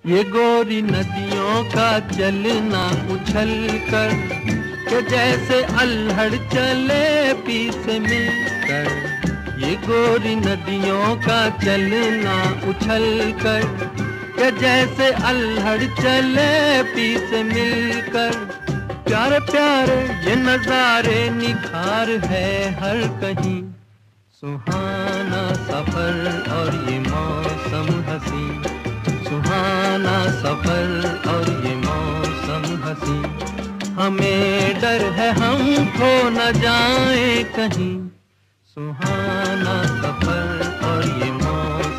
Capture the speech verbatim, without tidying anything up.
ये गोरी नदियों का चलना उछल कर के जैसे अल्हड़ चले पी से मिलकर। ये गोरी नदियों का चलना उछल कर के जैसे अल्हड़ चले पी से मिलकर। प्यारे प्यारे ये नजारे निखार है हर कहीं, सुहाना सफर और ये मौसम हसी, सुहाना सफर और ये मौसम हसी। हमें डर है हम खो न जाए कहीं, सुहाना सफर और ये मौसम